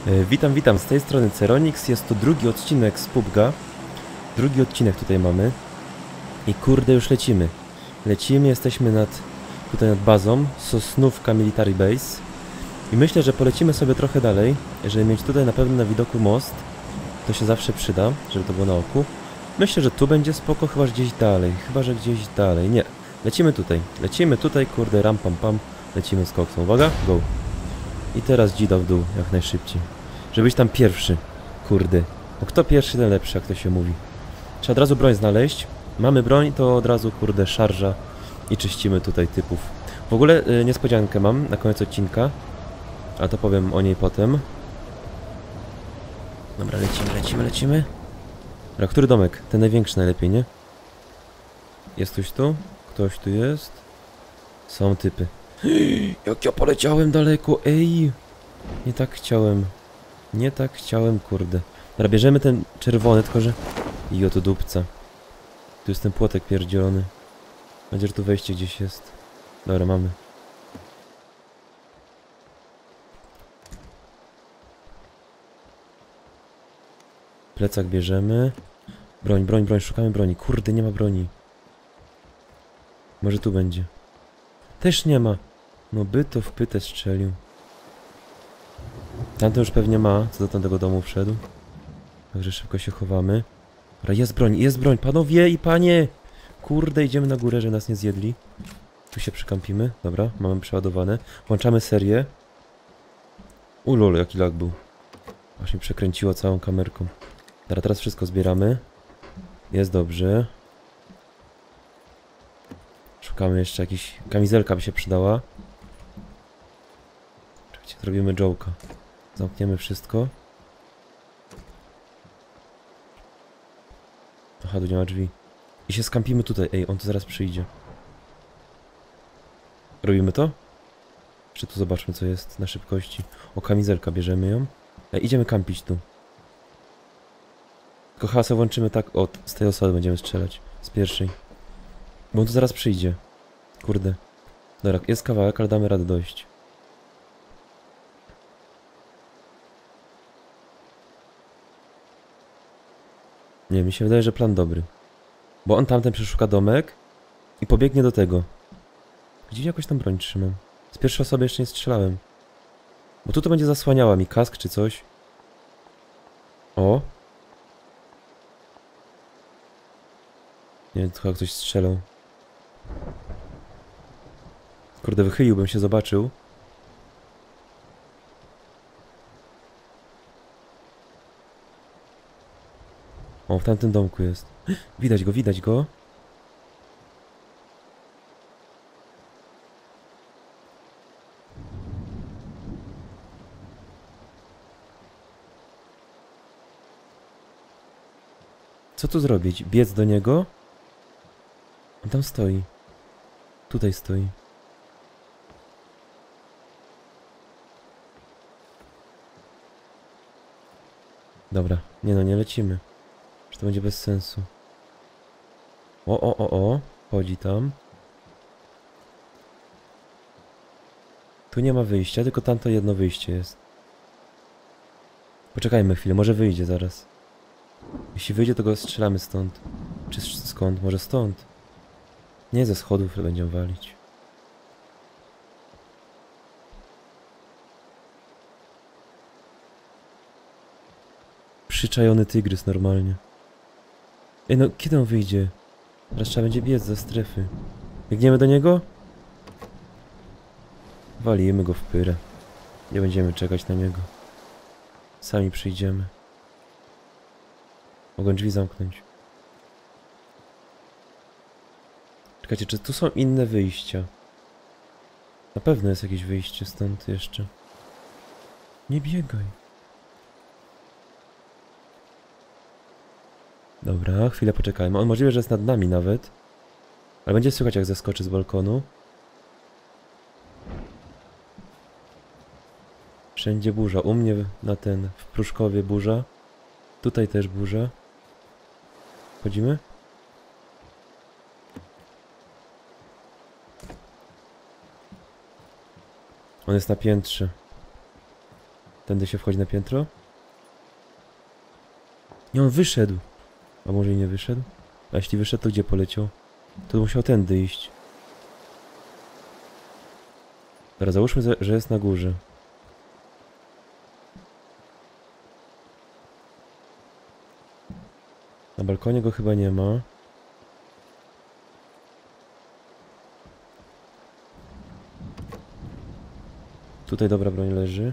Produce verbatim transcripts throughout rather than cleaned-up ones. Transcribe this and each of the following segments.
E, witam, witam, z tej strony Ceronix, jest to drugi odcinek z P U B G. Drugi odcinek tutaj mamy. I kurde, już lecimy. Lecimy, jesteśmy nad, tutaj nad bazą, Sosnówka Military Base. I myślę, że polecimy sobie trochę dalej, żeby mieć tutaj na pewno na widoku most. To się zawsze przyda, żeby to było na oku. Myślę, że tu będzie spoko, chyba że gdzieś dalej, chyba że gdzieś dalej, nie. Lecimy tutaj, lecimy tutaj, kurde, ram pam pam, lecimy z koksą, uwaga, go. I teraz dzida w dół, jak najszybciej. Żebyś tam pierwszy, kurde. Bo kto pierwszy, ten lepszy, jak to się mówi. Trzeba od razu broń znaleźć. Mamy broń, to od razu, kurde, szarża. I czyścimy tutaj typów. W ogóle y, niespodziankę mam na koniec odcinka. A to powiem o niej potem. Dobra, lecimy, lecimy, lecimy. Dobra, który domek? Ten największy najlepiej, nie? Jest ktoś tu? Ktoś tu jest? Są typy. Jak ja poleciałem daleko, ej! Nie tak chciałem. Nie tak chciałem, kurde. Dobra, bierzemy ten czerwony, tylko że... I oto dupca. Tu jest ten płotek pierdzielony. Będzie, że tu wejście gdzieś jest. Dobra, mamy. Plecak bierzemy. Broń, broń, broń, szukamy broni. Kurde, nie ma broni. Może tu będzie. Też nie ma. No by to w pytę strzelił. Tamten już pewnie ma, co do tamtego domu wszedł. Także szybko się chowamy. Dobra, jest broń, jest broń, panowie i panie! Kurde, idziemy na górę, że nas nie zjedli. Tu się przykampimy. Dobra, mamy przeładowane. Włączamy serię. Ulol, jaki lag był. Właśnie przekręciło całą kamerką. Dobra, teraz wszystko zbieramy. Jest dobrze. Szukamy jeszcze jakiś... Kamizelka by się przydała. Czekajcie, zrobimy joke'a. Zamkniemy wszystko. Aha, tu nie ma drzwi. I się skampimy tutaj. Ej, on tu zaraz przyjdzie. Robimy to? Jeszcze tu zobaczmy, co jest na szybkości. O, kamizelka, bierzemy ją. Ej, idziemy kampić tu. Tylko hasę włączymy tak, o, z tej osady będziemy strzelać. Z pierwszej. Bo on tu zaraz przyjdzie. Kurde. Dobra, jest kawałek, ale damy radę dojść. Nie, mi się wydaje, że plan dobry. Bo on tamten przeszuka domek i pobiegnie do tego. Gdzie jakoś tam broń trzymam. Z pierwszej osoby jeszcze nie strzelałem. Bo tu to będzie zasłaniała mi kask czy coś. O! Nie, tu chyba ktoś strzelał. Kurde, wychyliłbym się, zobaczył. O, w tamtym domku jest. Widać go, widać go. Co tu zrobić? Biec do niego? On tam stoi. Tutaj stoi. Dobra, nie no, nie lecimy. Że to będzie bez sensu. O, o, o, o. Chodzi tam. Tu nie ma wyjścia, tylko tamto jedno wyjście jest. Poczekajmy chwilę, może wyjdzie zaraz. Jeśli wyjdzie, to go strzelamy stąd. Czy skąd? Może stąd? Nie, ze schodów będziemy walić. Przyczajony tygrys normalnie. Ej, no kiedy on wyjdzie? Teraz trzeba będzie biec ze strefy. Biegniemy do niego? Walimy go w pyrę. Nie będziemy czekać na niego. Sami przyjdziemy. Mogę drzwi zamknąć. Czekajcie, czy tu są inne wyjścia? Na pewno jest jakieś wyjście stąd jeszcze. Nie biegaj. Dobra, chwilę poczekajmy. On możliwe, że jest nad nami nawet. Ale będzie słychać, jak zeskoczy z balkonu. Wszędzie burza. U mnie na ten, w Pruszkowie burza. Tutaj też burza. Wchodzimy? On jest na piętrze. Tędy się wchodzi na piętro? Nie, on wyszedł. A może i nie wyszedł? A jeśli wyszedł, to gdzie poleciał? To musiał tędy iść. Teraz załóżmy, że jest na górze. Na balkonie go chyba nie ma. Tutaj dobra broń leży.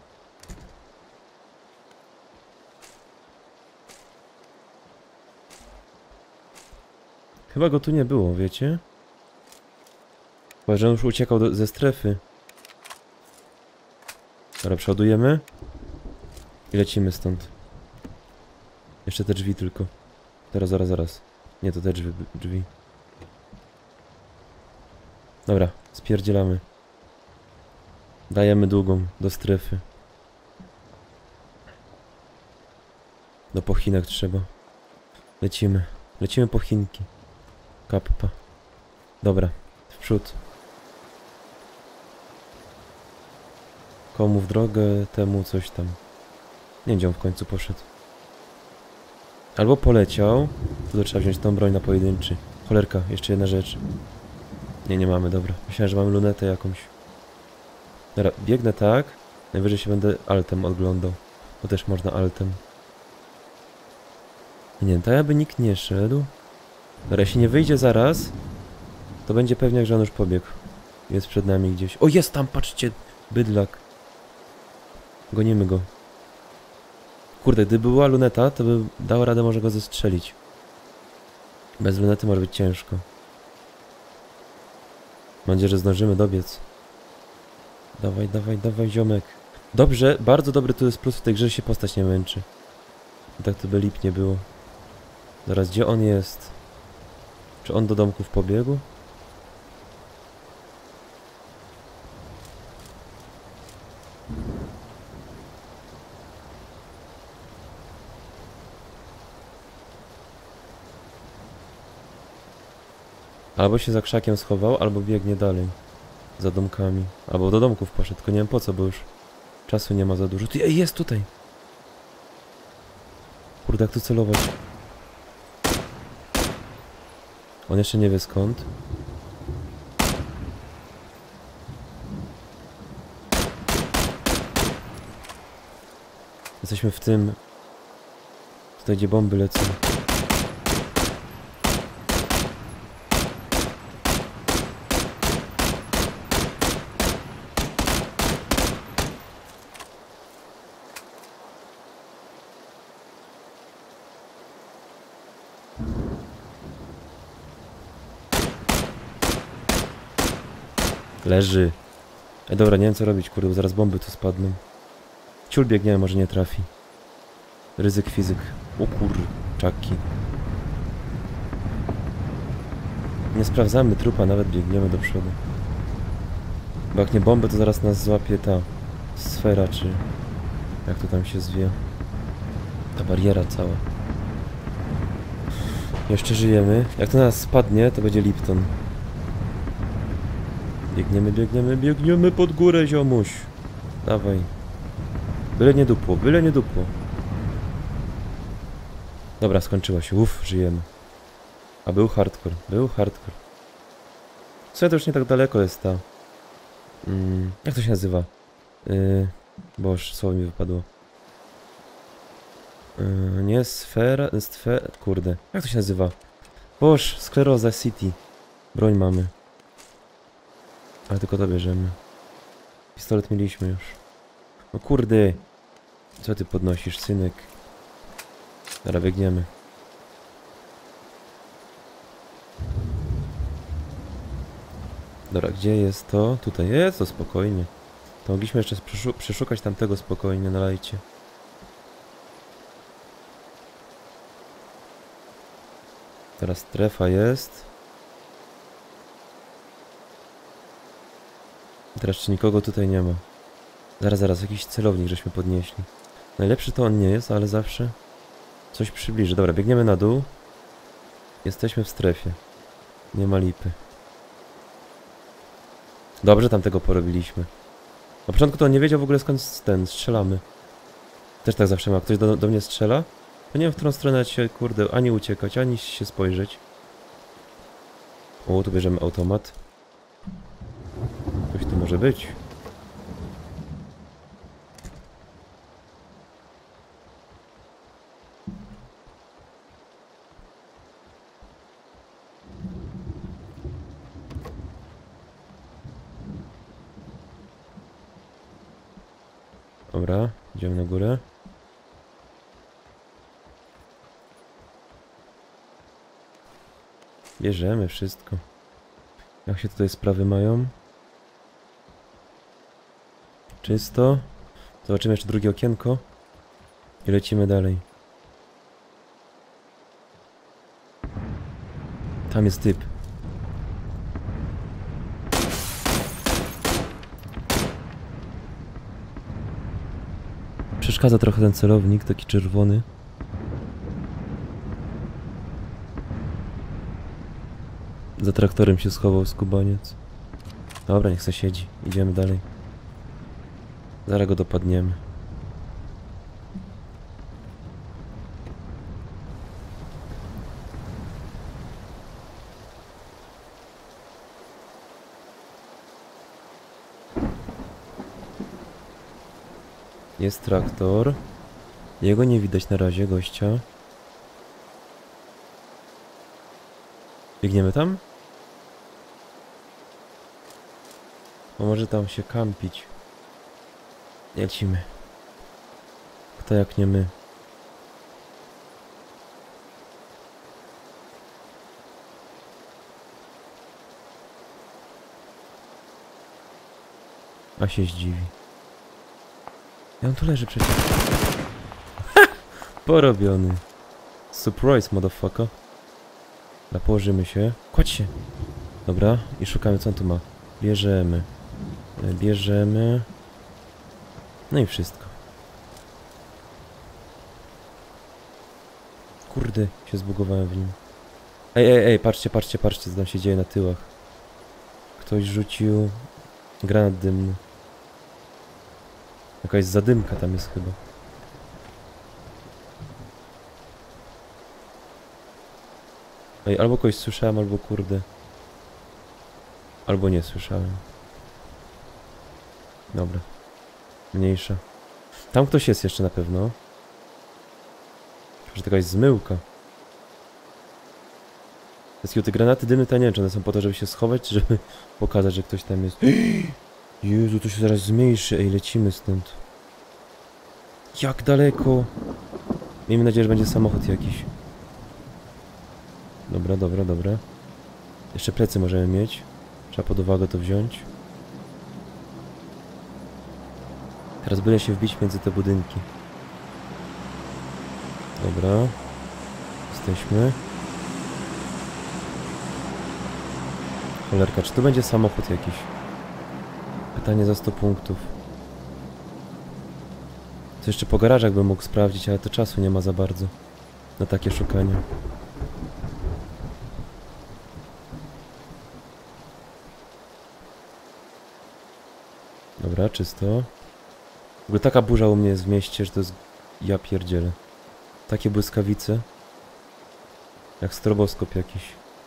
Chyba go tu nie było, wiecie? Chyba, że on już uciekał do, ze strefy. Dobra, przodujemy. I lecimy stąd. Jeszcze te drzwi tylko. Teraz, zaraz, zaraz. Nie, to te drzwi. drzwi. Dobra, spierdzielamy. Dajemy długą do strefy. Do pochinek trzeba. Lecimy. Lecimy po chinki. Kappa. Dobra, w przód. Komu w drogę, temu coś tam. Nie wiem, gdzie on w końcu poszedł. Albo poleciał. Tu trzeba wziąć tą broń na pojedynczy. Cholerka, jeszcze jedna rzecz. Nie, nie mamy, dobra. Myślałem, że mamy lunetę jakąś. Dobra, biegnę tak. Najwyżej się będę altem oglądał. Bo też można altem. Nie, tak jakby nikt nie szedł. Dobra, jeśli nie wyjdzie zaraz, to będzie pewnie, że on już pobiegł. Jest przed nami gdzieś. O, jest tam, patrzcie! Bydlak. Gonimy go. Kurde, gdyby była luneta, to by dała radę może go zestrzelić. Bez lunety może być ciężko. Mam nadzieję, że zdążymy dobiec. Dawaj, dawaj, dawaj, ziomek. Dobrze, bardzo dobry tu jest plus w tej grze, że się postać nie męczy. I tak to by lipnie było. Zaraz, gdzie on jest? Czy on do domków pobiegł? Albo się za krzakiem schował, albo biegnie dalej. Za domkami. Albo do domków poszedł, tylko nie wiem po co, bo już czasu nie ma za dużo. Ty, ej, jest tutaj! Kurde, jak tu celować? On jeszcze nie wie skąd. Jesteśmy w tym... Tutaj, gdzie bomby lecą. Leży. Ej, dobra, nie wiem co robić, kurde, bo zaraz bomby tu spadną. Ciul biegnie, może nie trafi. Ryzyk fizyk. O kurczaki. Nie sprawdzamy trupa, nawet biegniemy do przodu. Bo jak nie bomby, to zaraz nas złapie ta sfera, czy jak to tam się zwie. Ta bariera cała. Jeszcze żyjemy. Jak to na nas spadnie, to będzie Lipton. Biegniemy, biegniemy, biegniemy pod górę, ziomuś. Dawaj. Byle nie dupło, byle nie dupło. Dobra, skończyło się. Uff, żyjemy. A był hardcore, był hardcore. W sumie to już nie tak daleko jest ta... Mm, jak to się nazywa? Yy, boż, słowo mi wypadło. Yy, nie, sfera... Sfer... Kurde. Jak to się nazywa? Boż, Skleroza City. Broń mamy. Ale tylko to bierzemy. Pistolet mieliśmy już. No kurde. Co ty podnosisz, synek? Dobra, biegniemy. Dobra, gdzie jest to? Tutaj jest to spokojnie. To mogliśmy jeszcze przeszukać tamtego spokojnie na lajcie. Teraz strefa jest. Teraz czy nikogo tutaj nie ma. Zaraz, zaraz, jakiś celownik żeśmy podnieśli. Najlepszy to on nie jest, ale zawsze coś przybliży. Dobra, biegniemy na dół. Jesteśmy w strefie. Nie ma lipy. Dobrze tamtego porobiliśmy. Na początku to on nie wiedział w ogóle skąd ten, strzelamy. Też tak zawsze ma. Ktoś do, do mnie strzela, to nie wiem w którą stronę się, kurde, ani uciekać, ani się spojrzeć. O, tu bierzemy automat. Ktoś tu może być. Dobra, idziemy na górę. Bierzemy wszystko. Jak się tutaj sprawy mają? Czysto. Zobaczymy jeszcze drugie okienko. I lecimy dalej. Tam jest typ. Przeszkadza trochę ten celownik, taki czerwony. Za traktorem się schował skubaniec. Dobra, niech se siedzi. Idziemy dalej. Zaraz go dopadniemy. Jest traktor. Jego nie widać na razie, gościa. Biegniemy tam? Bo może tam się kampić. Lecimy. Kto jak nie my. A się zdziwi. Ja on tu leży przecież. Ha! Porobiony. Surprise, motherfucker. Dobra, położymy się. Kładź się. Dobra, i szukamy, co on tu ma. Bierzemy. Bierzemy. No i wszystko. Kurde, się zbugowałem w nim. Ej, ej, ej, patrzcie, patrzcie, patrzcie, co tam się dzieje na tyłach. Ktoś rzucił granat dymny. Jakaś zadymka tam jest chyba. Ej, albo kogoś słyszałem, albo kurde. Albo nie słyszałem. Dobra. Mniejsza. Tam ktoś jest jeszcze na pewno. Że to jakaś zmyłka. Wszystkie te granaty dymne to nie wiem, czy one są po to, żeby się schować, czy żeby pokazać, że ktoś tam jest. Jezu, to się zaraz zmniejszy. Ej, lecimy stąd. Jak daleko? Miejmy nadzieję, że będzie samochód jakiś. Dobra, dobra, dobra. Jeszcze plecy możemy mieć. Trzeba pod uwagę to wziąć. Teraz byle się wbić między te budynki. Dobra. Jesteśmy. Cholerka, czy tu będzie samochód jakiś? Pytanie za sto punktów. To jeszcze po garażach bym mógł sprawdzić, ale to czasu nie ma za bardzo na takie szukania. Dobra, czysto. W ogóle taka burza u mnie jest w mieście, że to jest... Ja pierdzielę. Takie błyskawice. Jak stroboskop jakiś.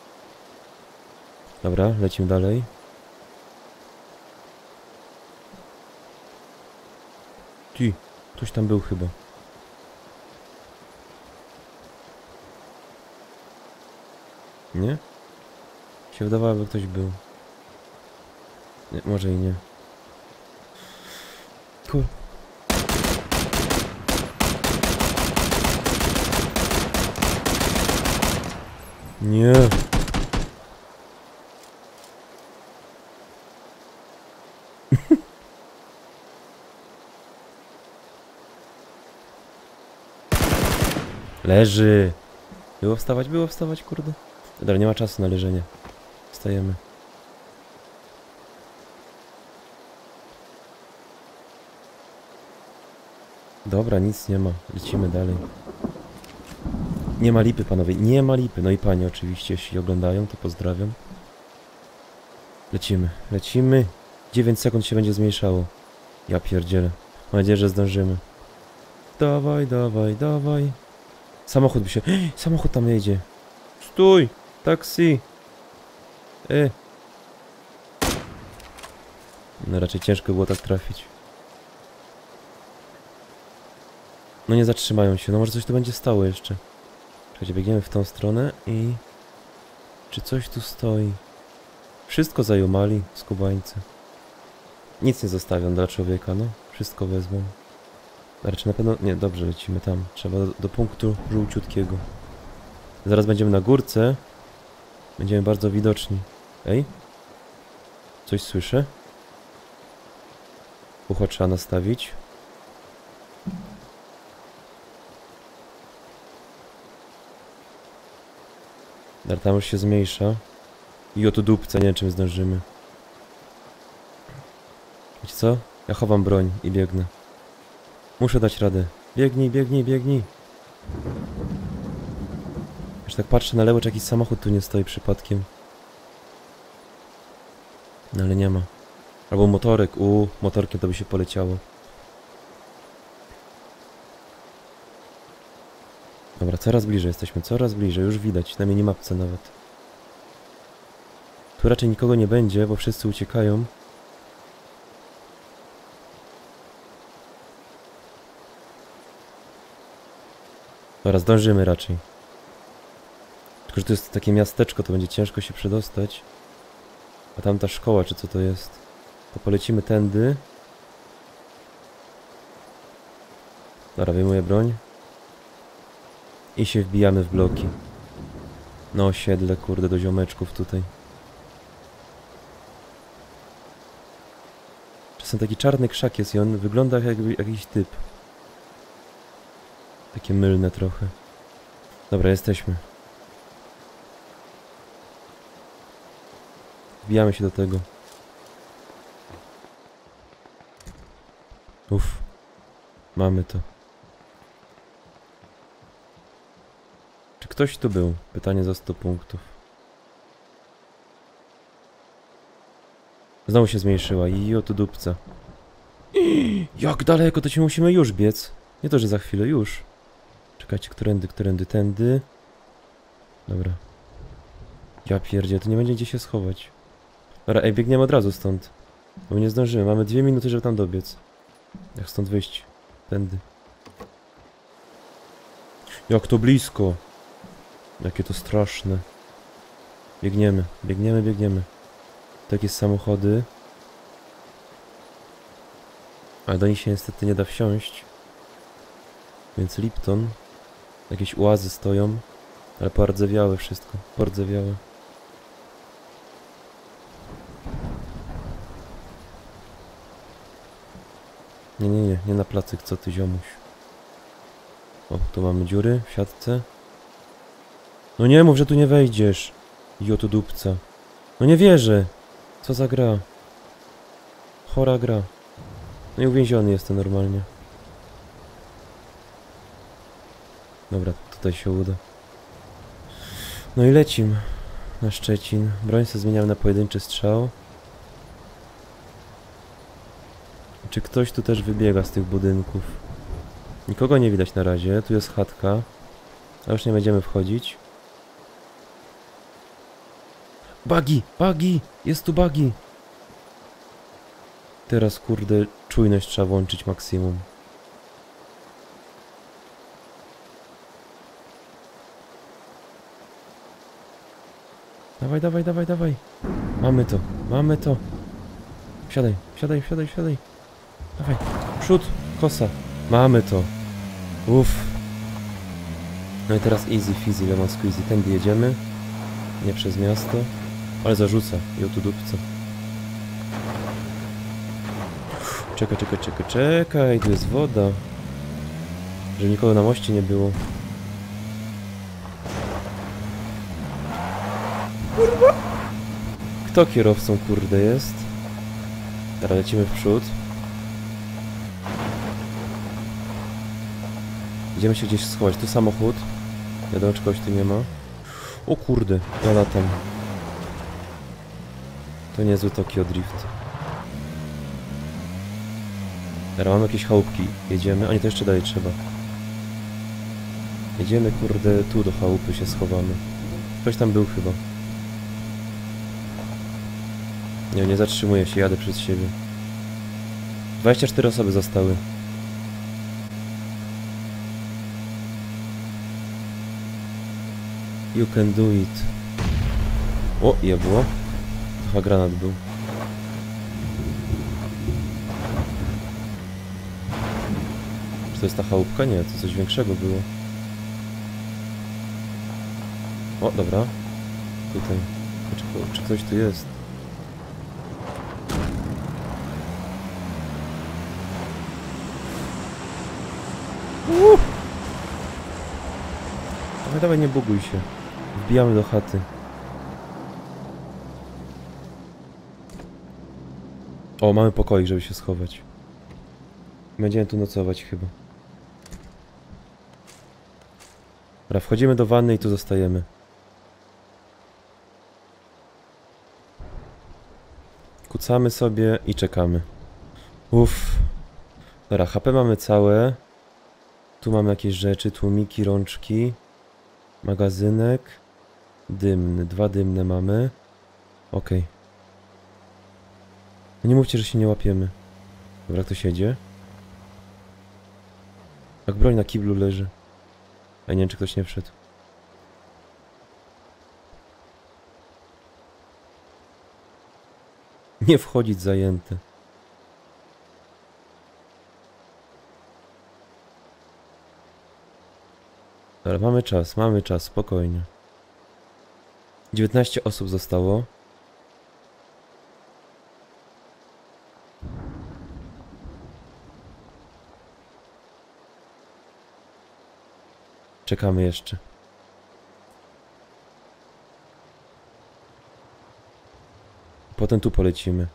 Dobra, lecimy dalej. Ty, ktoś tam był chyba. Nie? Się wydawało, by ktoś był. Nie, może i nie. Kur... Nie. Leży. Było wstawać, było wstawać, kurde. Dobra, nie ma czasu na leżenie. Wstajemy. Dobra, nic nie ma. Lecimy dalej. Nie ma lipy, panowie. Nie ma lipy. No i panie oczywiście, jeśli oglądają, to pozdrawiam. Lecimy. Lecimy. dziewięć sekund się będzie zmniejszało. Ja pierdzielę. Mam nadzieję, że zdążymy. Dawaj, dawaj, dawaj. Samochód by się... Samochód tam jedzie. Stój! Taksi! E. No raczej ciężko było tak trafić. No nie zatrzymają się. No może coś tu będzie stało jeszcze. Czekajcie, biegniemy w tą stronę i... Czy coś tu stoi? Wszystko zajumali skubańcy. Nic nie zostawią dla człowieka, no. Wszystko wezmą. Raczej na pewno... Nie, dobrze, lecimy tam. Trzeba do, do punktu żółciutkiego. Zaraz będziemy na górce. Będziemy bardzo widoczni. Ej? Coś słyszę? Ucho trzeba nastawić. Dar tam już się zmniejsza. I oto dupce, nie wiem, czym zdążymy. Wiecie co? Ja chowam broń i biegnę. Muszę dać radę. Biegnij, biegnij, biegnij. Już tak patrzę na lewo, czy jakiś samochód tu nie stoi przypadkiem. No ale nie ma. Albo motorek. U, motorkiem to by się poleciało. Dobra, coraz bliżej jesteśmy, coraz bliżej. Już widać, na minimapce nawet. Tu raczej nikogo nie będzie, bo wszyscy uciekają. Dobra, zdążymy raczej. Tylko, że to jest takie miasteczko, to będzie ciężko się przedostać. A tam ta szkoła, czy co to jest? To polecimy tędy. Dobra, wyjmuję broń. I się wbijamy w bloki. Na osiedle, kurde, do ziomeczków tutaj. Czasem taki czarny krzak jest i on wygląda jakby jakiś typ. Takie mylne trochę. Dobra, jesteśmy. Wbijamy się do tego. Uff. Mamy to. Czy ktoś tu był? Pytanie za sto punktów. Znowu się zmniejszyła. I o tu dupca. Jak daleko? To ci musimy już biec. Nie to, że za chwilę, już. Czekajcie, którędy, którędy, tędy. Dobra. Ja pierdzie, to nie będzie gdzie się schować. Dobra, ej, biegniemy od razu stąd. Bo nie zdążymy, mamy dwie minuty, żeby tam dobiec. Jak stąd wyjść? Tędy. Jak to blisko. Jakie to straszne. Biegniemy, biegniemy, biegniemy. Takie samochody. Ale do nich się niestety nie da wsiąść. Więc Lipton. Jakieś ułazy stoją. Ale pordzewiałe wszystko. Pordzewiałe. Nie, nie, nie. Nie na placyk, co ty, ziomuś. O, tu mamy dziury w siatce. No nie mów, że tu nie wejdziesz. Jotu dupca. No nie wierzę. Co za gra. Chora gra. No i uwięziony jestem normalnie. Dobra, tutaj się uda. No i lecim na Szczecin. Broń sobie zmieniamy na pojedynczy strzał. Czy ktoś tu też wybiega z tych budynków? Nikogo nie widać na razie. Tu jest chatka. A już nie będziemy wchodzić. Buggy! Buggy! Jest tu buggy! Teraz, kurde, czujność trzeba włączyć maksimum. Dawaj, dawaj, dawaj, dawaj. Mamy to, mamy to. Wsiadaj, wsiadaj, wsiadaj, wsiadaj. Dawaj, przód, kosa. Mamy to. Uff. No i teraz easy fizzy, lemon squeezy. Tędy jedziemy. Nie przez miasto. Ale zarzuca. I o tu dupce. Czekaj, czekaj, czekaj, czekaj. Tu jest woda. Żeby nikogo na moście nie było. Kurwa! Kto kierowcą, kurde, jest? Teraz lecimy w przód. Idziemy się gdzieś schować. Tu samochód. Wiadomo, czy kogoś tu nie ma. O kurde, ja latam. To niezły Tokyo Drift. Teraz mamy jakieś chałupki. Jedziemy, a nie, to jeszcze dalej trzeba. Jedziemy, kurde, tu do chałupy się schowamy. Ktoś tam był chyba. Nie, nie zatrzymuję się, jadę przez siebie. dwadzieścia cztery osoby zostały. You can do it. O, jebło. To chyba granat był. Czy to jest ta chałupka? Nie, to coś większego było. O, dobra. Tutaj. Czy, czy ktoś tu jest? Uuu! Dawaj, dawaj, nie buguj się. Wbijamy do chaty. O, mamy pokoik, żeby się schować. Będziemy tu nocować chyba. Dobra, wchodzimy do wanny i tu zostajemy. Kucamy sobie i czekamy. Uff. Dobra, H P mamy całe. Tu mamy jakieś rzeczy, tłumiki, rączki. Magazynek. Dymny, dwa dymne mamy. Okej. Okay. No nie mówcie, że się nie łapiemy. Dobra, ktoś jedzie. Jak broń na kiblu leży. A nie wiem, czy ktoś nie wszedł. Nie wchodzić zajęte. Ale mamy czas, mamy czas, spokojnie. dziewiętnaście osób zostało. Czekamy jeszcze. Potem tu polecimy.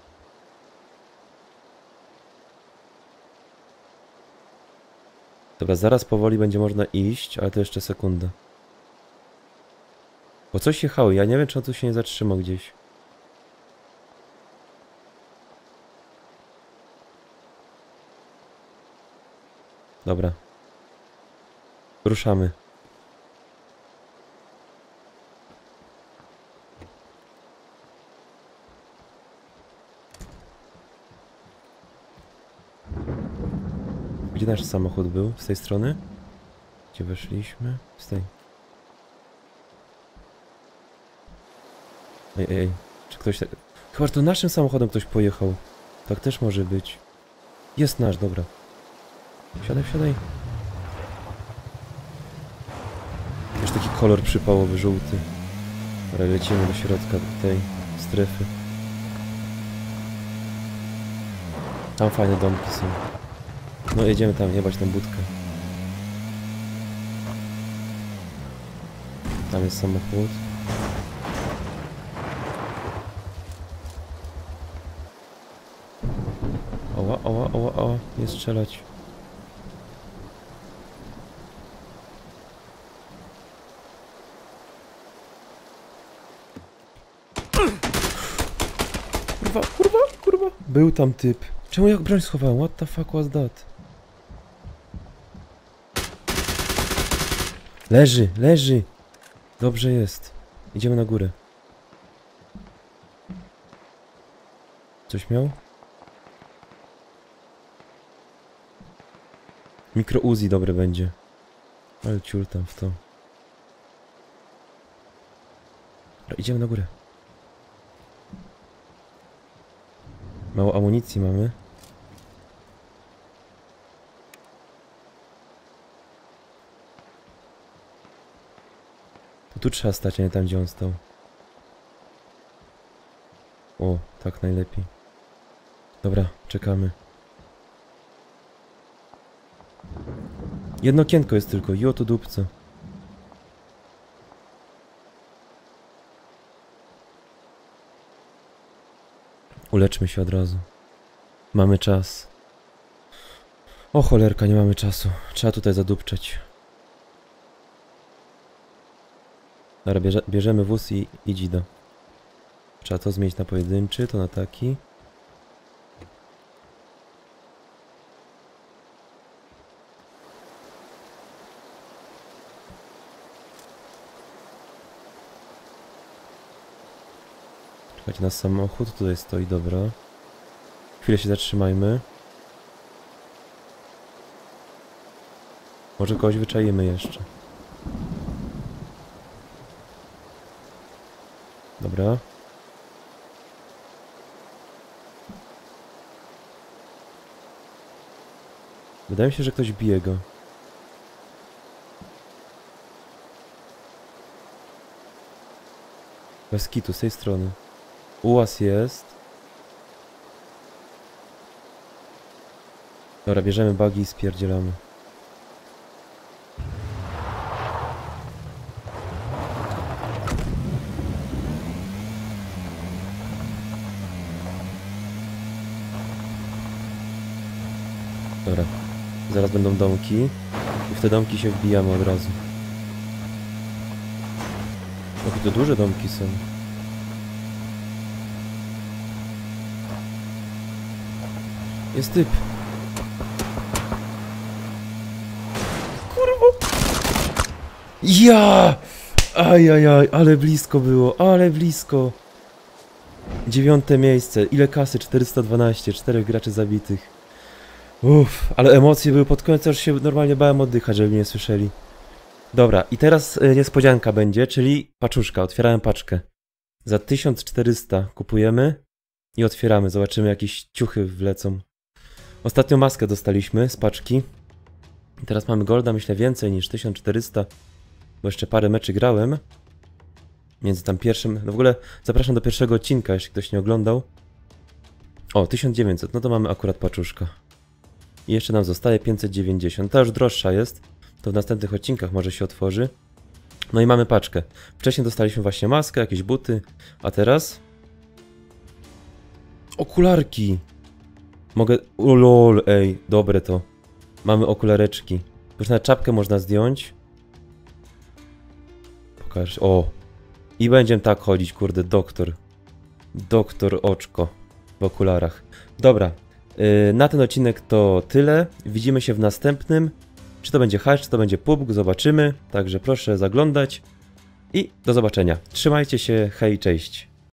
Dobra, zaraz powoli będzie można iść, ale to jeszcze sekunda. Bo coś jechało, ja nie wiem, czy on tu się nie zatrzymał gdzieś. Dobra. Ruszamy. Gdzie nasz samochód był? Z tej strony? Gdzie weszliśmy? Z tej. Ej, ej, czy ktoś... Chyba, że to naszym samochodem ktoś pojechał. Tak też może być. Jest nasz, dobra. Wsiadaj, wsiadaj. Już taki kolor przypałowy, żółty. Dobra, lecimy do środka tej strefy. Tam fajne domki są. No jedziemy tam, jebać tą budkę. Tam jest samochód. Oła, oła, oła, oła, nie strzelać. Kurwa, kurwa, kurwa. Był tam typ. Czemu ja broń schowałem? What the fuck was that? Leży, leży. Dobrze jest. Idziemy na górę. Coś miał? Mikro Uzi dobre będzie. Ale ciul tam w to. Dobra, idziemy na górę. Mało amunicji mamy. To tu trzeba stać, a nie tam, gdzie on stał. O, tak najlepiej. Dobra, czekamy. Jedno okienko jest tylko, i oto dupce. Uleczmy się od razu. Mamy czas. O cholerka, nie mamy czasu. Trzeba tutaj zadupczeć. Dobra, bierze, bierzemy wóz i, i dzida. Trzeba to zmienić na pojedynczy, to na taki. Czekajcie na samochód, tutaj stoi, dobra. Chwilę się zatrzymajmy. Może kogoś wyczaimy jeszcze. Dobra. Wydaje mi się, że ktoś bije go. Bez kitu, z tej strony. Ułaz jest. Dobra, bierzemy bagi i spierdzielamy. Dobra. Zaraz będą domki. I w te domki się wbijamy od razu. Jakie to duże domki są. Jest typ. Kurwa. Ja! Ajajaj, ale blisko było, ale blisko. Dziewiąte miejsce. Ile kasy? czterysta dwanaście. Czterech graczy zabitych. Uff, ale emocje były pod koniec, aż się normalnie bałem oddychać, żeby mnie słyszeli. Dobra, i teraz y, niespodzianka będzie, czyli paczuszka. Otwierałem paczkę. Za tysiąc czterysta kupujemy i otwieramy. Zobaczymy, jakieś ciuchy wlecą. Ostatnią maskę dostaliśmy z paczki. I teraz mamy golda, myślę, więcej niż tysiąc czterysta, bo jeszcze parę meczy grałem. Między tam pierwszym... No w ogóle zapraszam do pierwszego odcinka, jeśli ktoś nie oglądał. O, tysiąc dziewięćset, no to mamy akurat paczuszka. I jeszcze nam zostaje pięćset dziewięćdziesiąt. Ta już droższa jest. To w następnych odcinkach może się otworzy. No i mamy paczkę. Wcześniej dostaliśmy właśnie maskę, jakieś buty. A teraz... Okularki! Mogę... O lol, ej, dobre to. Mamy okulareczki. Już na czapkę można zdjąć. Pokaż... O! I będziemy tak chodzić, kurde, doktor. Doktor oczko w okularach. Dobra. Yy, na ten odcinek to tyle. Widzimy się w następnym. Czy to będzie hash, czy to będzie P U B G, zobaczymy. Także proszę zaglądać. I do zobaczenia. Trzymajcie się, hej, cześć.